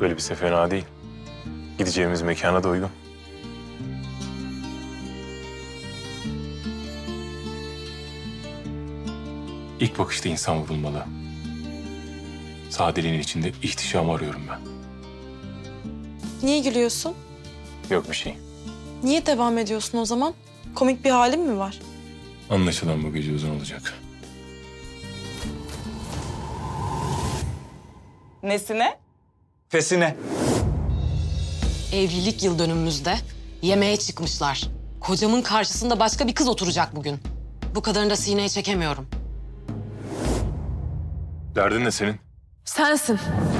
elbise fena değil. Gideceğimiz mekana da uygun. İlk bakışta insan vurulmalı. Sadeliğin içinde ihtişamı arıyorum ben. Niye gülüyorsun? Yok bir şey. Niye devam ediyorsun o zaman? Komik bir halin mi var? Anlaşılan bu gece uzun olacak. Nesine? Fesine. Evlilik yıl dönümümüzde yemeğe çıkmışlar. Kocamın karşısında başka bir kız oturacak bugün. Bu kadarını da sineye çekemiyorum. Derdin ne senin? Sensin.